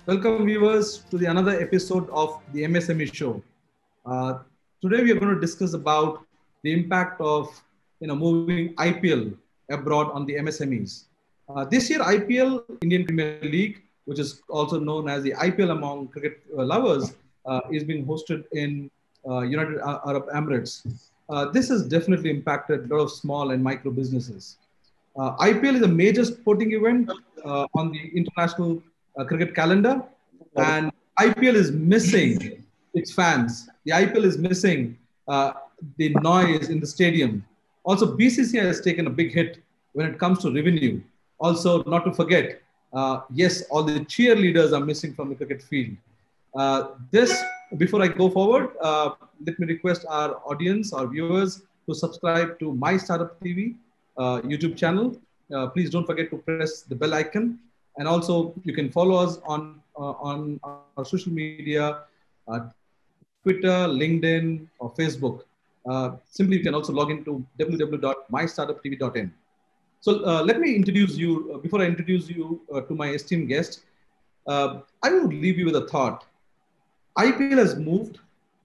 Welcome viewers to the another episode of the MSME show. Uh, Today we are going to discuss about the impact of moving IPL abroad on the MSMEs. This year IPL Indian Premier League, which is also known as the IPL among cricket lovers, is being hosted in United Arab Emirates. This has definitely impacted a lot of small and micro businesses. IPL is a major sporting event on the international cricket calendar, and IPL is missing its fans. The IPL is missing the noise in the stadium. Also, BCCI has taken a big hit when it comes to revenue. Also, not to forget, yes, all the cheerleaders are missing from the cricket field. This, before I go forward, let me request our audience, our viewers, to subscribe to My Startup TV YouTube channel. Please don't forget to press the bell icon, and also you can follow us on our social media, Twitter, LinkedIn, or Facebook. Simply, you can also log into www.mystartuptv.in. So let me introduce you. Before I introduce you to my esteemed guest, I would leave you with a thought. IPL has moved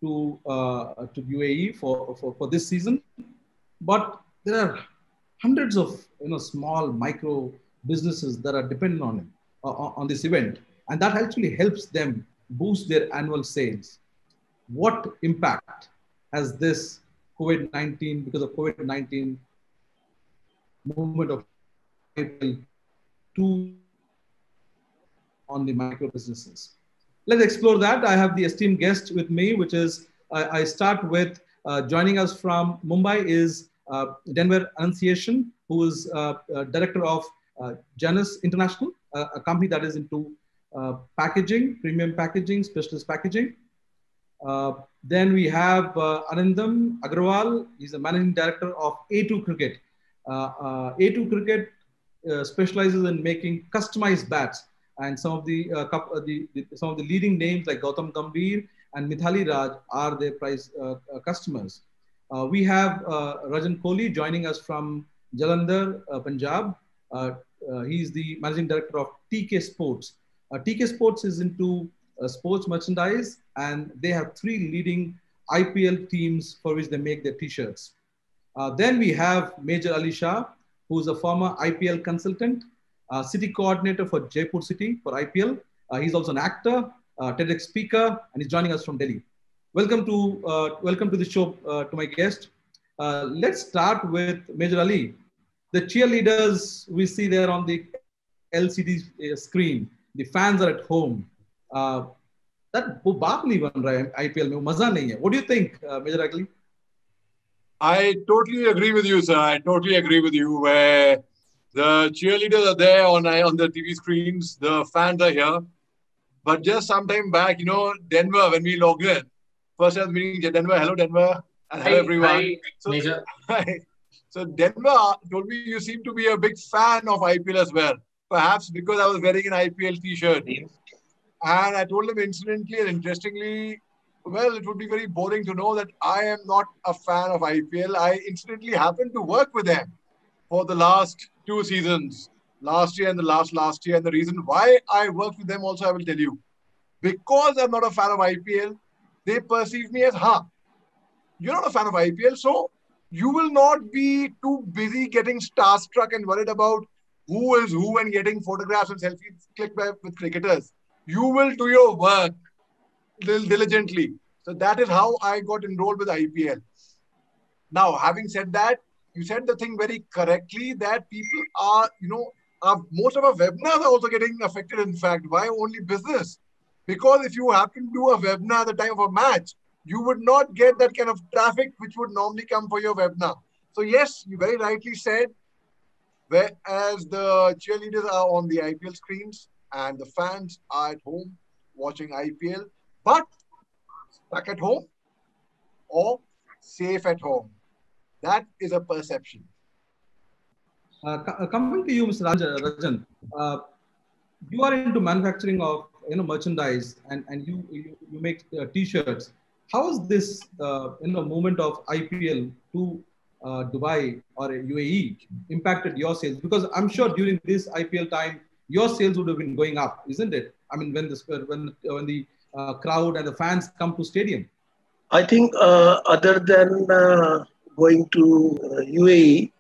to UAE for this season, but there are hundreds of small micro businesses that are dependent on it on this event, and that actually helps them boost their annual sales. What impact has this COVID-19, because of COVID-19, movement of IPL to on the micro businesses? Let's explore that. I have the esteemed guest with me, which is I start with joining us from Mumbai is Denver Annunciation, who is director of Janus International, a company that is into packaging, premium packaging, specialist packaging. Then we have Anandam Agrawal. He's the managing director of A2 Cricket. A2 Cricket specializes in making customized bats, and some of some of the leading names like Gautam Gambhir and Mithali Raj are their prize customers. We have Rajan Kohli joining us from Jalandhar, Punjab. He's the managing director of TK Sports. TK Sports is into sports merchandise, and they have three leading IPL teams for which they make their t-shirts. Then we have Major Ali Shah, who's a former IPL consultant, city coordinator for Jaipur City for IPL. He's also an actor, TEDx speaker, and he's joining us from Delhi. Welcome to the show to my guest. Let's start with Major Ali. The cheerleaders we see there on the LCD screen, the fans are at home. That वो बाप नहीं बन रहा है IPL में, वो मजा नहीं है. What do you think, Major Ali? I totally agree with you, sir. I totally agree with you. Where the cheerleaders are there on the TV screens, the fans are here. But just some time back, Denver, when we logged in, first I was meeting Denver. Hello, Denver. And hello, everyone. Hi, Major. So Denver told me you seem to be a big fan of IPL as well. Perhaps because I was wearing an IPL t-shirt. And I told him incidentally and interestingly, well, it would be very boring to know that I am not a fan of IPL. I incidentally happened to work with them for the last 2 seasons, last year and the last year. And the reason why I worked with them also, I will tell you. Because I'm not a fan of IPL, they perceive me as, you're not a fan of IPL, so you will not be too busy getting starstruck and worried about who is who and getting photographs and selfies clicked with cricketers. You will do your work diligently. So that is how I got enrolled with IPL. Now, having said that, you said the thing very correctly that people are, most of our webinars are also getting affected. In fact, why only business? Because if you happen to do a webinar at the time of a match, you would not get that kind of traffic which would normally come for your webinar. So yes, you very rightly said, whereas the cheerleaders are on the IPL screens and the fans are at home watching IPL, but stuck at home or safe at home. That is a perception. Coming to you, Mr. Rajan, you are into manufacturing of merchandise, and you make t-shirts. How has this movement of IPL to Dubai or UAE impacted your sales? Because I'm sure during this IPL time your sales would have been going up, isn't it? I mean, when the crowd and the fans come to stadium. I think other than going to UAE,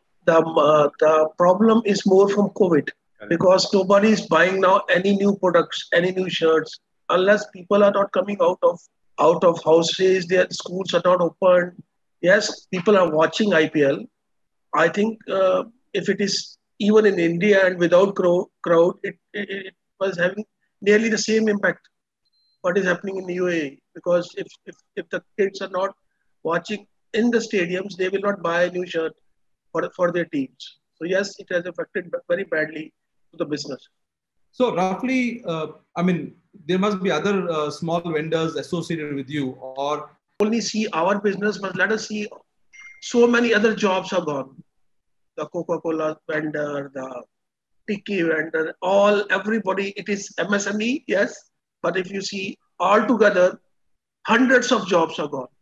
the problem is more from COVID because nobody is buying now any new products, any new shirts, unless people are not coming out of houses. Their schools are not open. Yes, people are watching IPL. I think if it is even in India and without crowd, it was having nearly the same impact what is happening in the UAE. Because if the kids are not watching in the stadiums, they will not buy a new shirt for their teams. So yes, it has affected very badly to the business. So roughly, I mean, there must be other small vendors associated with you, or only see our business, but let us see so many other jobs are gone. The Coca-Cola vendor, the Tiki vendor, everybody, it is MSME, yes. But if you see all together, hundreds of jobs are gone.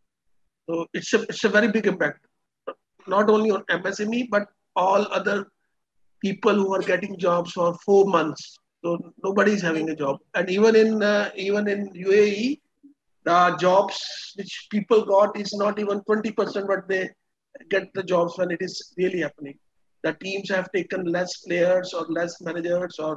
So it's a very big impact, not only on MSME, but all other people who are getting jobs for 4 months. So nobody is having a job. And even in UAE, the jobs which people got is not even 20% what they get the jobs when it is really happening. The teams have taken less players or less managers or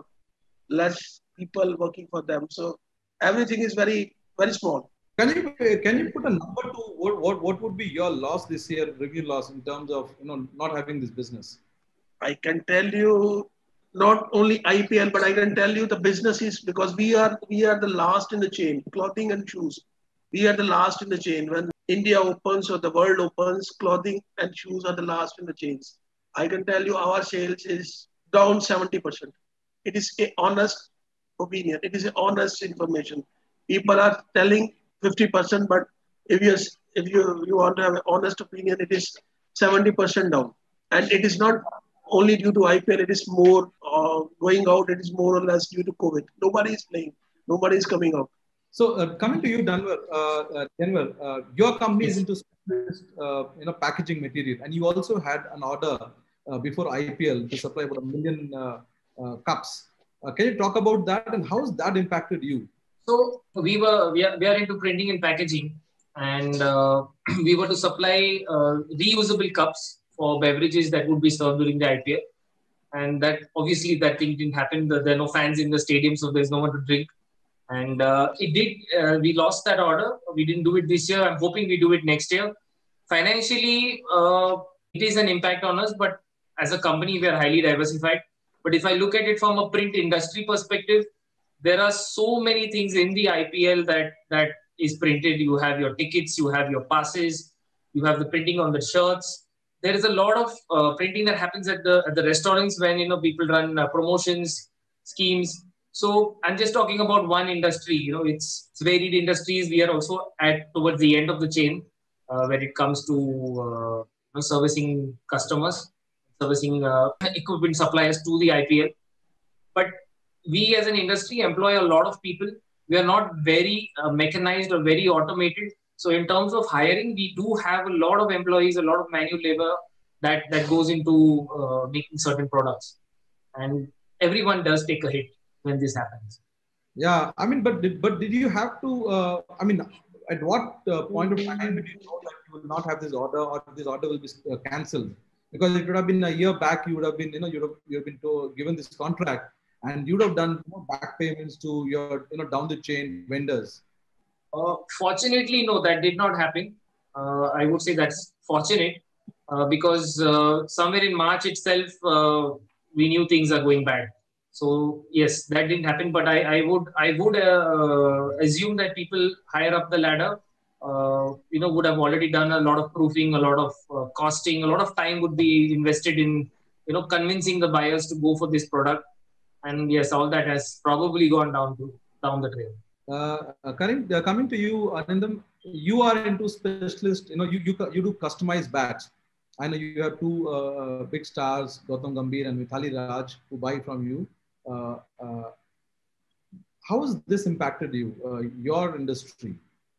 less people working for them. So everything is very, very small. Can you put a number to what would be your loss this year, revenue loss, in terms of not having this business? I can tell you not only IPL, but I can tell you the businesses because we are the last in the chain, clothing and shoes. We are the last in the chain. When India opens or the world opens, clothing and shoes are the last in the chains. I can tell you our sales is down 70%. It is a honest opinion. It is a honest information. People are telling 50%, but if you want to have an honest opinion, it is 70% down. And it is not only due to IPL, it is more going out, it is more or less due to COVID. Nobody is playing, nobody is coming out. So coming to you, Denver, your company is into packaging material, and you also had an order before IPL to supply about 1 million cups. Can you talk about that, and how has that impacted you? So we are into printing and packaging, and we were to supply reusable cups for beverages that would be served during the IPL. And that obviously that thing didn't happen. There are no fans in the stadium, so there's no one to drink. And it did. We lost that order. We didn't do it this year. I'm hoping we do it next year. Financially, it is an impact on us, but as a company, we are highly diversified. But if I look at it from a print industry perspective, there are so many things in the IPL that is printed. You have your tickets, you have your passes, you have the printing on the shirts. There is a lot of printing that happens at the restaurants when people run promotions, schemes. So I'm just talking about one industry. It's varied industries. We are also towards the end of the chain when it comes to servicing customers, servicing equipment suppliers to the IPL. But we as an industry employ a lot of people. We are not very mechanized or very automated. So in terms of hiring, we do have a lot of employees, a lot of manual labor that goes into making certain products. And everyone does take a hit when this happens. Yeah, I mean, but did you have to, at what point of time did you know that you will not have this order or this order will be cancelled? Because it would have been a year back, you would have been, you have been given this contract and you would have done back payments to your, down the chain vendors. Fortunately, no, that did not happen. I would say that's fortunate because somewhere in March itself, we knew things are going bad. So yes, that didn't happen. But I would assume that people higher up the ladder, would have already done a lot of proofing, a lot of costing, a lot of time would be invested in, convincing the buyers to go for this product. And yes, all that has probably gone down the trail. Coming to you, Anandam, you are into specialist. You do customized bats. I know you have two big stars, Gautam Gambhir and Mithali Raj, who buy from you. How has this impacted you, your industry?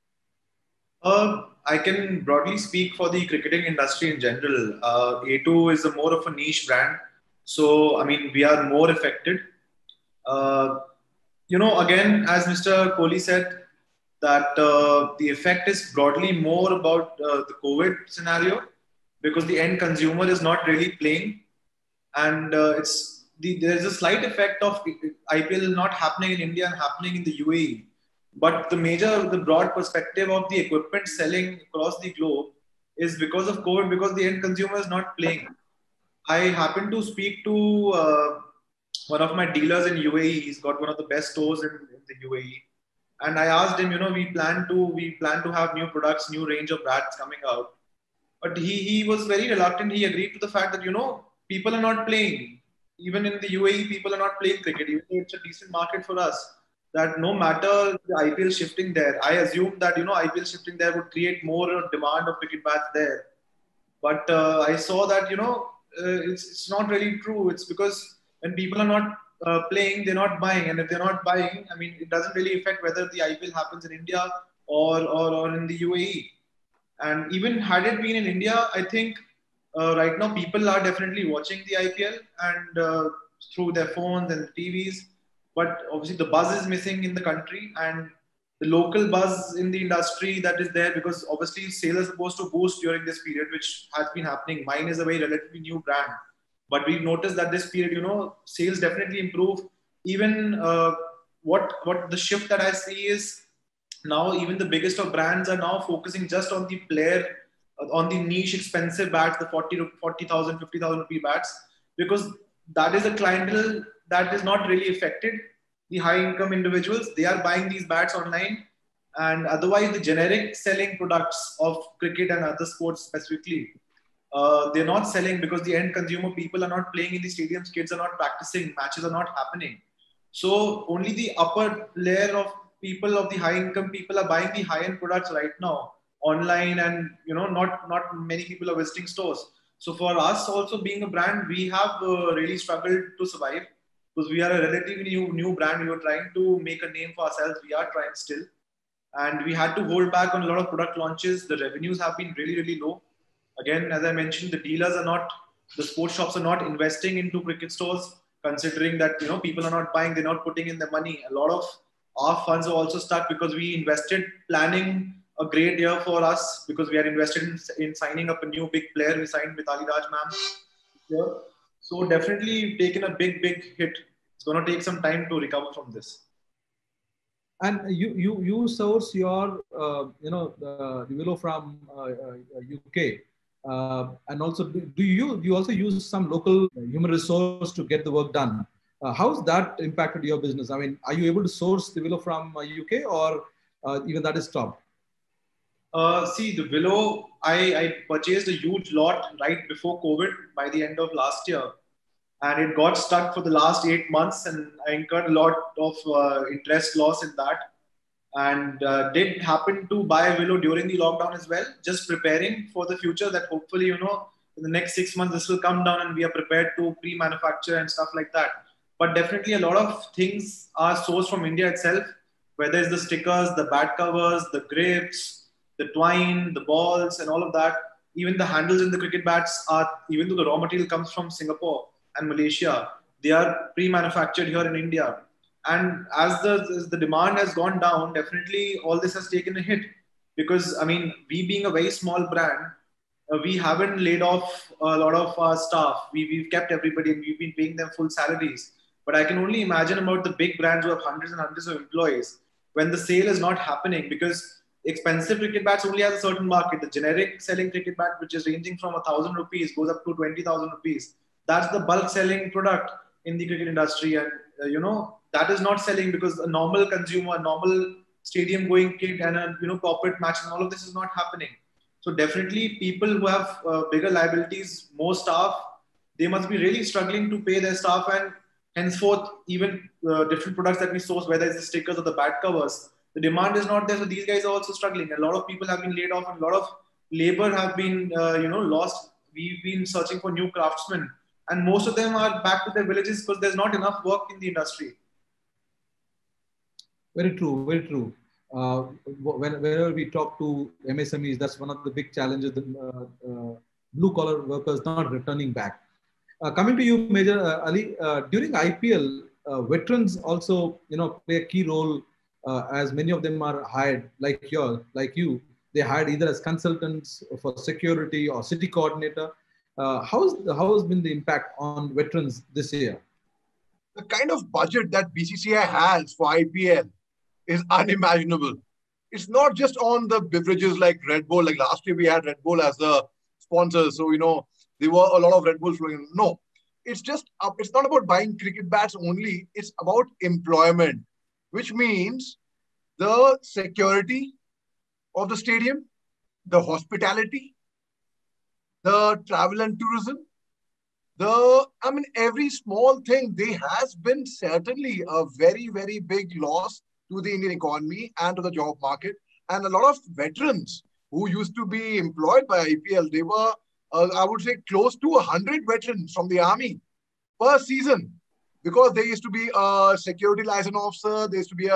I can broadly speak for the cricketing industry in general. A2 is more of a niche brand. So, we are more affected. Again, as Mr. Kohli said, that the effect is broadly more about the COVID scenario, because the end consumer is not really playing, and there's a slight effect of IPL not happening in India and happening in the UAE. But the broad perspective of the equipment selling across the globe is because of COVID, because the end consumer is not playing. I happened to speak to one of my dealers in UAE. He's got one of the best stores in the UAE, and I asked him, we plan to have new products, new range of bats coming out, but he was very reluctant. He agreed to the fact that people are not playing. Even in the UAE, people are not playing cricket, even though it's a decent market for us. That no matter the IPL shifting there, I assumed that IPL shifting there would create more demand of cricket bats there. But I saw that it's not really true. It's because when people are not playing, they're not buying, and if they're not buying, I mean, it doesn't really affect whether the IPL happens in India or in the UAE. And even had it been in India, I think right now people are definitely watching the IPL and through their phones and TVs. But obviously the buzz is missing in the country, and the local buzz in the industry that is there, because obviously sales are supposed to boost during this period, which has been happening. Mine is a very relatively new brand, but we've noticed that this period, sales definitely improve. Even what the shift that I see is, now even the biggest of brands are now focusing just on the player, on the niche expensive bats, the 40,000, 50,000 rupee bats, because that is a clientele that is not really affected. The high income individuals, they are buying these bats online, and otherwise the generic selling products of cricket and other sports specifically, they're not selling because the end consumer people are not playing in the stadiums, kids are not practicing, matches are not happening. So only the upper layer of people, of the high income people, are buying the high end products right now online, and not many people are visiting stores. So for us also, being a brand, we have really struggled to survive, because we are a relatively new brand. We were trying to make a name for ourselves. We are trying still, and we had to hold back on a lot of product launches. The revenues have been really low. Again, as I mentioned, the sports shops are not investing into cricket stores, considering that people are not buying, they're not putting in the money. A lot of our funds are also stuck because we invested planning a great year for us, because we are invested in signing up a new big player. We signed Mithali Raj ma'am here. So definitely taken a big hit. It's going to take some time to recover from this. And you source your the willow from UK, and also do you also use some local human resource to get the work done? How's that impacted your business? I mean, are you able to source the willow from UK, or even that is stopped? See, the willow, I purchased a huge lot right before COVID, by the end of last year, and it got stuck for the last 8 months, and I incurred a lot of interest loss in that, and did happen to buy willow during the lockdown as well, just preparing for the future, that hopefully in the next 6 months this will come down and we are prepared to pre-manufacture and stuff like that. But definitely a lot of things are sourced from India itself, whether it's the stickers, the bat covers, the grips, the twine, the balls, and all of that. Even the handles in the cricket bats are, even though the raw material comes from Singapore and Malaysia, they are pre-manufactured here in India. And as the demand has gone down, definitely all this has taken a hit, because I mean, we being a very small brand, we haven't laid off a lot of our staff. We've kept everybody, and we've been paying them full salaries. But I can only imagine about the big brands who have hundreds and hundreds of employees when the sale is not happening, because expensive cricket bats only has a certain market. The generic selling cricket bat, which is ranging from 1,000 rupees, goes up to 20,000 rupees. That's the bulk selling product in the cricket industry. And, that is not selling, because a normal consumer, a normal stadium going kid, and a, corporate match, and all of this is not happening. So definitely people who have bigger liabilities, more staff, they must be really struggling to pay their staff, and henceforth, even different products that we source, whether it's the stickers or the bat covers, the demand is not there. So these guys are also struggling. A lot of people have been laid off, and a lot of labor have been, lost. We've been searching for new craftsmen, and most of them are back to their villages because there's not enough work in the industry. Very true, very true. Whenever we talk to MSMEs, that's one of the big challenges, the blue collar workers not returning back. Coming to you, Major Ali, during IPL, veterans also, play a key role, as many of them are hired, like you. They hired either as consultants for security or city coordinator. How has been the impact on veterans this year? The kind of budget that BCCI has for IPL is unimaginable. It's not just on the beverages like Red Bull. Like last year, we had Red Bull as the sponsor, so there were a lot of Red Bulls flowing. No, it's not about buying cricket bats only. It's about employment, which means the security of the stadium, the hospitality, the travel and tourism, every small thing. There has been certainly a very, very big loss to the Indian economy and to the job market. And a lot of veterans who used to be employed by IPL, they were, I would say, close to 100 veterans from the army per season, because there used to be a security liaison officer, there used to be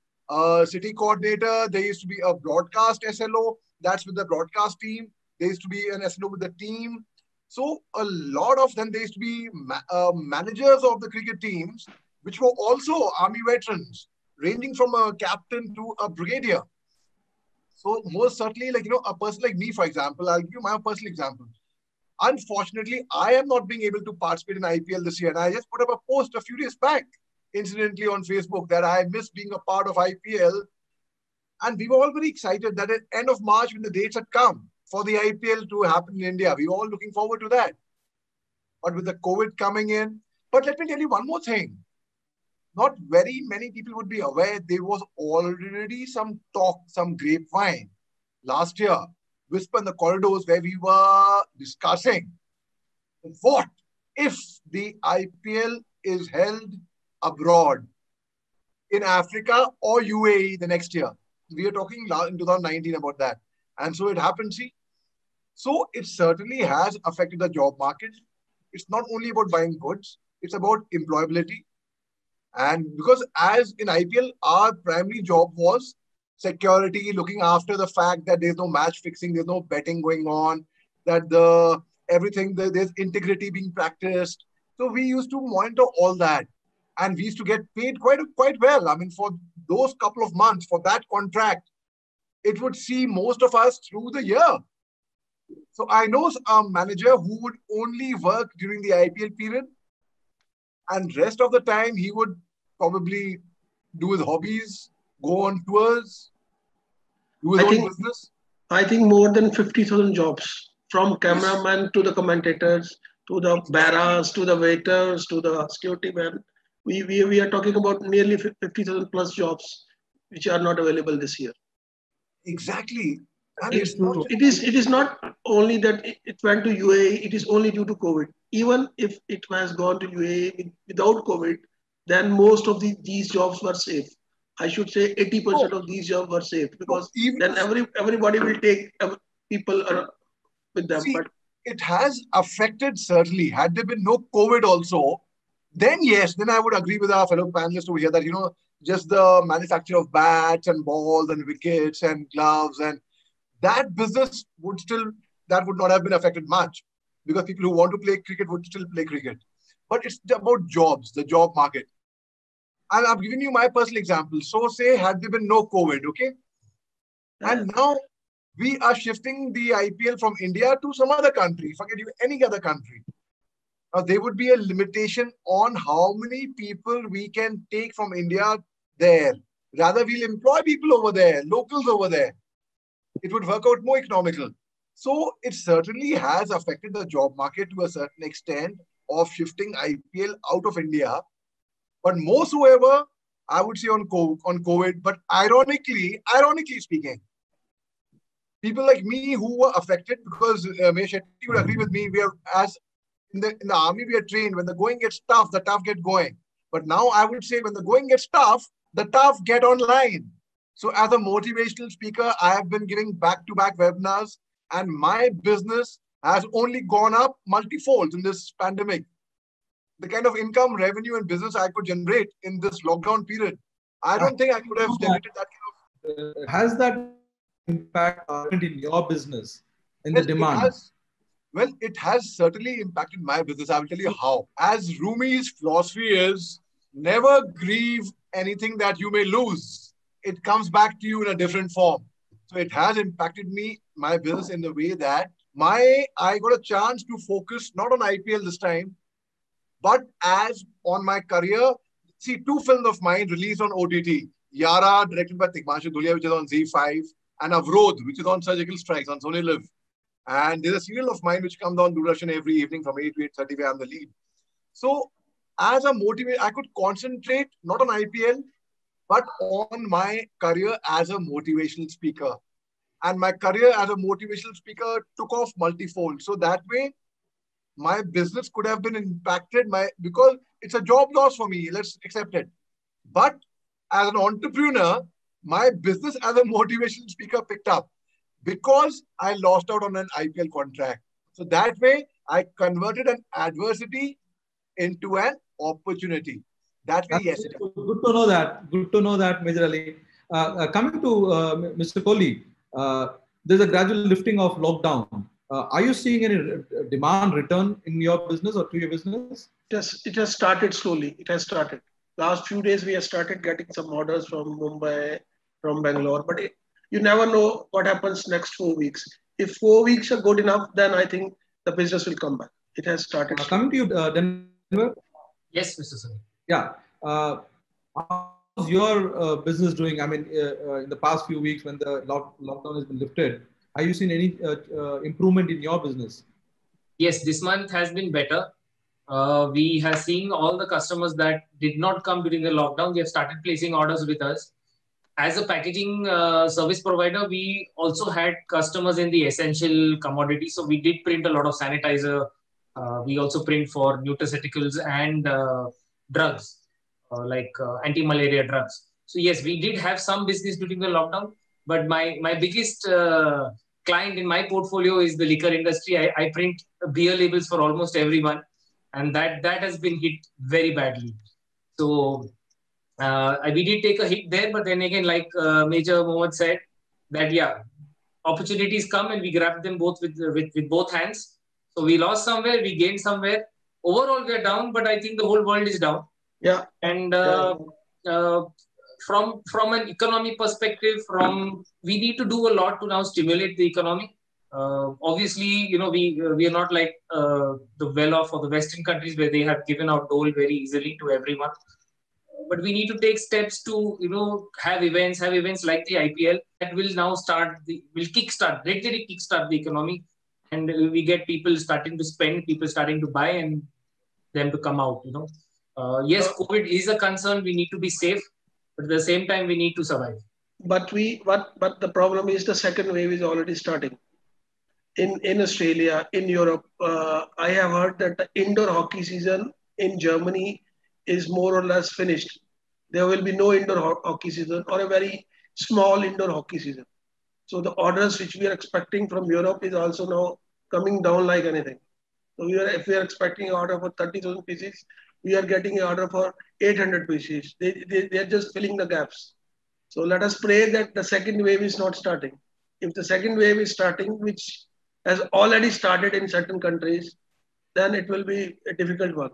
a city coordinator, there used to be a broadcast SLO, that's with the broadcast team, there used to be an SLO with the team. So a lot of them, there used to be managers of the cricket teams, which were also army veterans, ranging from a captain to a brigadier. So most certainly, a person like me, for example, I'll give you my personal example. Unfortunately, I am not being able to participate in IPL this year. And I just put up a post a few days back, incidentally, on Facebook, that I miss being a part of IPL. And we were all very excited that at the end of March, when the dates had come for the IPL to happen in India, we were all looking forward to that. But with the COVID coming in, but let me tell you one more thing. Not very many people would be aware there was already some talk, some grapevine last year, whisper in the corridors, where we were discussing what if the IPL is held abroad in Africa or UAE the next year. We are talking in 2019 about that. And so it happened, see. So it certainly has affected the job market. It's not only about buying goods, it's about employability. And because as in IPL, our primary job was security, looking after the fact that there's no match fixing, there's no betting going on, that there's integrity being practiced. So we used to monitor all that. And we used to get paid quite well. I mean, for those couple of months, for that contract, it would see most of us through the year. So I know a manager who would only work during the IPL period, and rest of the time he would probably do his hobbies, go on tours, do his own business. I think more than 50,000 jobs, from cameraman to the commentators, to the barras, to the waiters, to the security men. We are talking about nearly 50,000 plus jobs which are not available this year. Exactly. And it is not only that it went to UAE, it is only due to COVID. Even if it has gone to UAE without COVID, then most of these jobs were safe. I should say 80% of these jobs were safe, because then everybody will take people with them. See, but it has affected, certainly. Had there been no COVID also, then yes, then I would agree with our fellow panelists over here that, just the manufacture of bats and balls and wickets and gloves, and that business would not have been affected much, because people who want to play cricket would still play cricket. But it's about jobs, the job market. And I'm giving you my personal example. So say, had there been no COVID, okay? And now we are shifting the IPL from India to some other country, forget you, any other country. Now, there would be a limitation on how many people we can take from India there. Rather, we'll employ people over there, locals over there. It would work out more economical. So it certainly has affected the job market to a certain extent of shifting IPL out of India. But most whoever, I would say on COVID, but ironically speaking, people like me who were affected, because Mesh Shetty would agree with me, we are, as in the army, we are trained, when the going gets tough, the tough get going. But now I would say when the going gets tough, the tough get online. So as a motivational speaker, I have been giving back-to-back webinars, and my business has only gone up multifold in this pandemic. The kind of income, revenue, and business I could generate in this lockdown period, I don't think I could have generated that kind of... Has that impact in your business, in the demand? It has certainly impacted my business. I will tell you how. As Rumi's philosophy is, never grieve anything that you may lose. It comes back to you in a different form. So it has impacted me, my business, in the way that I got a chance to focus not on IPL this time, but as on my career. See, two films of mine released on OTT. Yara, directed by Tigmanshu Dhulia, which is on Z5, and Avrodh, which is on Surgical Strikes on Sony Live. And there's a serial of mine which comes on Doordarshan every evening from 8 to 8:30 where I'm the lead. So as a motivator, I could concentrate not on IPL, but on my career as a motivational speaker. And my career as a motivational speaker took off multifold. So that way, my business could have been impacted because it's a job loss for me. Let's accept it. But as an entrepreneur, my business as a motivational speaker picked up because I lost out on an IPL contract. So that way, I converted an adversity into an opportunity. That way, yes. Good to know that. Good to know that, Major Ali. Coming to Mr. Kohli, there's a gradual lifting of lockdown. Are you seeing any demand return in your business or to your business? It has started slowly. It has started. Last few days, we have started getting some orders from Mumbai, from Bangalore. But you never know what happens next 4 weeks. If 4 weeks are good enough, then I think the business will come back. It has started. Coming to you, Denver. Yes, Mr. Sunny. Yeah. How's your business doing? I mean, in the past few weeks when the lockdown has been lifted, have you seen any improvement in your business? Yes, this month has been better. We have seen all the customers that did not come during the lockdown. They have started placing orders with us. As a packaging service provider, we also had customers in the essential commodities. So we did print a lot of sanitizer. We also print for nutraceuticals and drugs, like anti-malaria drugs. So yes, we did have some business during the lockdown. But my biggest client in my portfolio is the liquor industry. I print beer labels for almost everyone. And that has been hit very badly. So we did take a hit there, but then again, like Major Mohammed said, that yeah, opportunities come and we grab them both with both hands. So we lost somewhere, we gained somewhere. Overall, we are down, but I think the whole world is down. Yeah. And from an economy perspective, we need to do a lot to now stimulate the economy. Obviously, you know, we are not like the well-off or the Western countries where they have given out dole very easily to everyone. But we need to take steps to, you know, have events like the IPL that will now regularly kickstart the economy, and we get people starting to spend, people starting to buy, and them to come out. You know, yes, COVID is a concern. We need to be safe, but at the same time, we need to survive. But the problem is the second wave is already starting. In Australia, in Europe, I have heard that the indoor hockey season in Germany is more or less finished. There will be no indoor hockey season or a very small indoor hockey season. So the orders which we are expecting from Europe is also now coming down like anything. So if we are expecting an order for 30,000 pieces, we are getting an order for 800 pieces. They are just filling the gaps. So let us pray that the second wave is not starting. If the second wave is starting, which has already started in certain countries, then it will be a difficult one.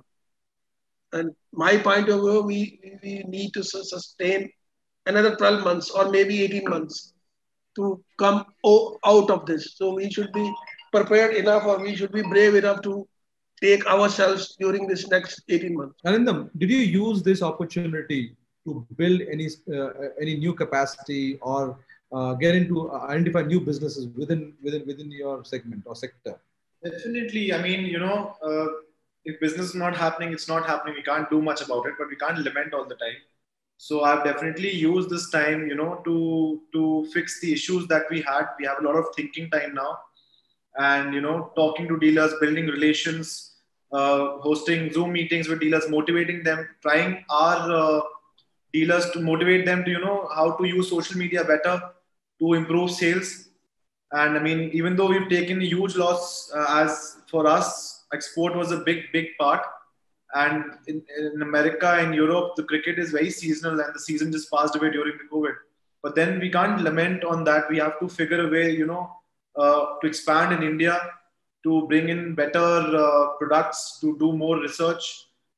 And my point of view, we need to sustain another 12 months or maybe 18 months to come out of this. So we should be prepared enough, or we should be brave enough to take ourselves during this next 18 months. Arindam, did you use this opportunity to build any new capacity or get into identify new businesses within your segment or sector? Definitely. I mean, you know, if business is not happening, it's not happening. We can't do much about it, but we can't lament all the time. So I've definitely used this time, you know, to fix the issues that we had. We have a lot of thinking time now, and you know, talking to dealers, building relations, hosting Zoom meetings with dealers, motivating them, trying our dealers to motivate them to, you know, how to use social media better to improve sales. And I mean, even though we've taken a huge loss, as for us, export was a big part. And in America and Europe, the cricket is very seasonal, and the season just passed away during the COVID. But then we can't lament on that. We have to figure a way, you know, to expand in India, to bring in better products, to do more research,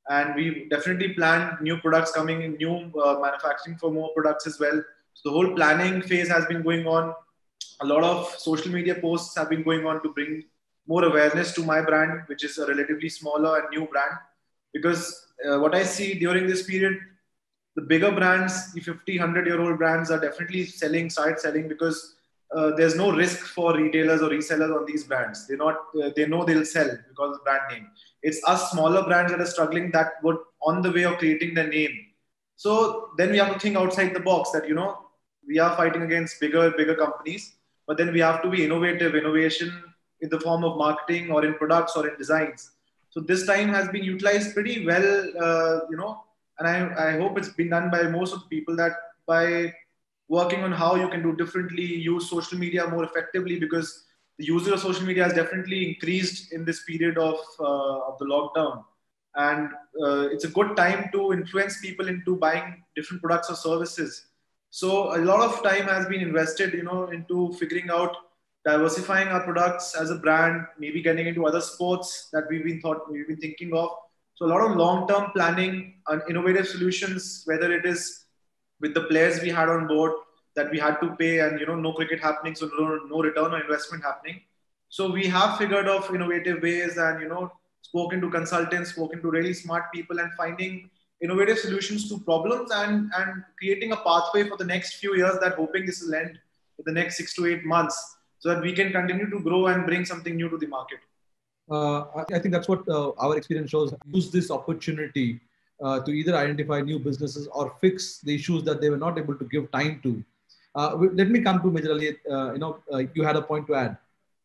And we definitely planned new products coming in, new manufacturing for more products as well. So the whole planning phase has been going on. A lot of social media posts have been going on to bring more awareness to my brand, which is a relatively smaller and new brand. Because what I see during this period, the bigger brands, the 50, 100-year-old brands are definitely started selling because there's no risk for retailers or resellers on these brands. They know they'll sell because of the brand name. It's us smaller brands that are struggling, that would on the way of creating their name. So then we have to think outside the box that, we are fighting against bigger companies, but then we have to be innovation in the form of marketing or in products or in designs. So this time has been utilized pretty well, and I hope it's been done by most of the people, that by working on how you can do differently, use social media more effectively, because the usage of social media has definitely increased in this period of the lockdown. And it's a good time to influence people into buying different products or services. So a lot of time has been invested, into figuring out diversifying our products as a brand, maybe getting into other sports that we've been thinking of. So a lot of long-term planning and innovative solutions, whether it is with the players we had on board that we had to pay, and no cricket happening, so no return on investment happening. So we have figured out innovative ways, and spoken to consultants, spoken to really smart people, and finding innovative solutions to problems, and creating a pathway for the next few years, that hoping this will end in the next 6 to 8 months, so that we can continue to grow and bring something new to the market. I think that's what our experience shows. Use this opportunity to either identify new businesses or fix the issues that they were not able to give time to. Let me come to Major Ali. You had a point to add.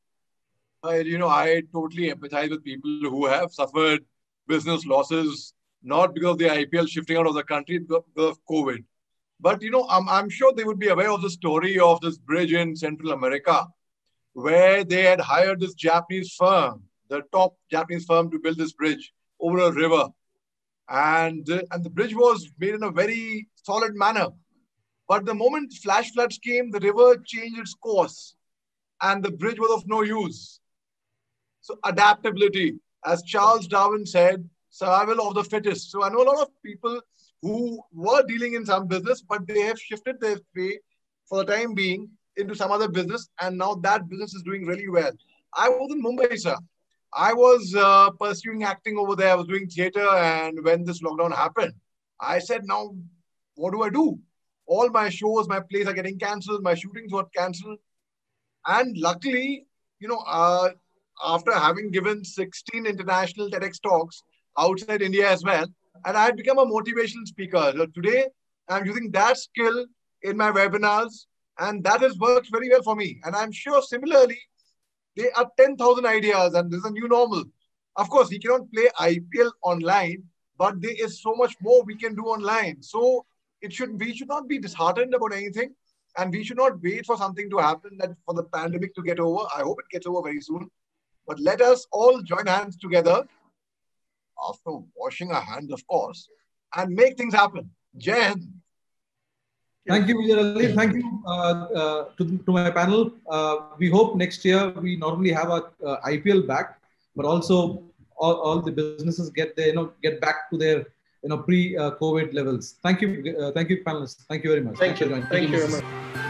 I totally empathize with people who have suffered business losses, not because of the IPL shifting out of the country, because of COVID. But, I'm sure they would be aware of the story of this bridge in Central America, where they had hired this Japanese firm, the top Japanese firm, to build this bridge over a river. And the bridge was made in a very solid manner. But the moment flash floods came, the river changed its course and the bridge was of no use. So adaptability, as Charles Darwin said, survival of the fittest. So I know a lot of people who were dealing in some business, but they have shifted their way for the time being into some other business, and now that business is doing really well. I was in Mumbai, sir. I was pursuing acting over there. I was doing theater, and when this lockdown happened, I said, now, what do I do? All my shows, my plays are getting cancelled. My shootings were cancelled. And luckily, after having given 16 international TEDx talks outside India as well, and I had become a motivational speaker. So today, I'm using that skill in my webinars, and that has worked very well for me. And I'm sure similarly, there are 10,000 ideas, and this is a new normal. Of course, we cannot play IPL online, but there is so much more we can do online. So we should not be disheartened about anything, and we should not wait for something to happen, that for the pandemic to get over. I hope it gets over very soon. But let us all join hands together, after washing our hands, of course, and make things happen. Jai Hind. Thank you, Major Ali. Thank you to my panel. We hope next year we not only have our IPL back, but also all the businesses get back to their pre-COVID levels. Thank you, panelists. Thank you very much. Thank you very much.